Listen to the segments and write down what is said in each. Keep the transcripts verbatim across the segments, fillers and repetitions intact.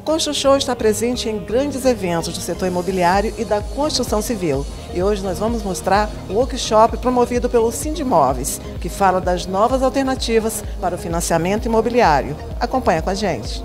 ConstruShow está presente em grandes eventos do setor imobiliário e da construção civil. E hoje nós vamos mostrar o workshop promovido pelo Sindimóveis, que fala das novas alternativas para o financiamento imobiliário. Acompanha com a gente.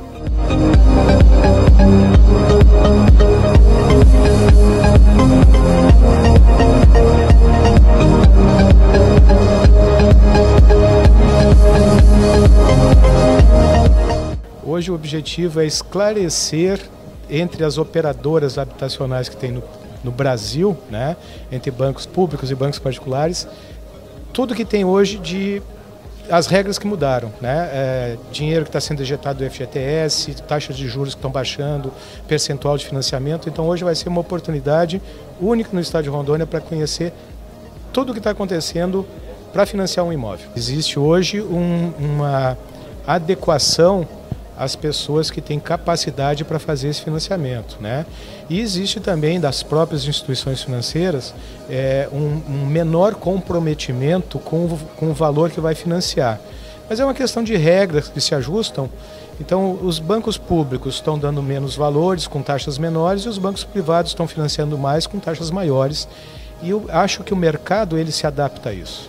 Hoje o objetivo é esclarecer entre as operadoras habitacionais que tem no, no Brasil, né, entre bancos públicos e bancos particulares, tudo que tem hoje de as regras que mudaram, né, é, dinheiro que está sendo ejetado do F G T S, taxas de juros que estão baixando, percentual de financiamento. Então hoje vai ser uma oportunidade única no estado de Rondônia para conhecer tudo o que está acontecendo para financiar um imóvel. Existe hoje um, uma adequação as pessoas que têm capacidade para fazer esse financiamento, né? E existe também das próprias instituições financeiras é, um, um menor comprometimento com, com o valor que vai financiar. Mas é uma questão de regras que se ajustam. Então os bancos públicos estão dando menos valores com taxas menores e os bancos privados estão financiando mais com taxas maiores. E eu acho que o mercado ele se adapta a isso.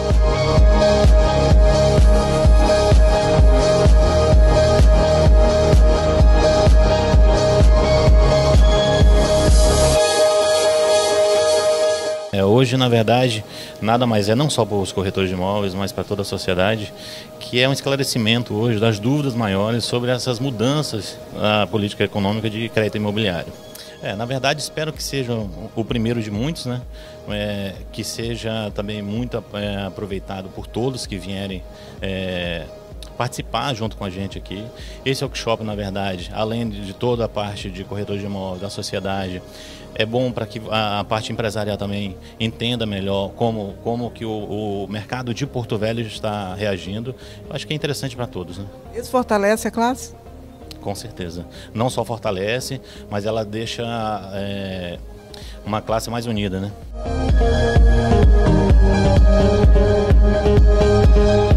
É, hoje, na verdade, nada mais é, não só para os corretores de imóveis, mas para toda a sociedade, que é um esclarecimento hoje das dúvidas maiores sobre essas mudanças na política econômica de crédito imobiliário. É, na verdade, espero que seja o primeiro de muitos, né? É, que seja também muito é, aproveitado por todos que vierem é, participar junto com a gente aqui. Esse workshop, na verdade, além de toda a parte de corretor de imóveis, da sociedade, é bom para que a parte empresarial também entenda melhor como, como que o, o mercado de Porto Velho está reagindo. Eu acho que é interessante para todos, né? Isso fortalece a classe? Com certeza. Não só fortalece, mas ela deixa é, uma classe mais unida, né?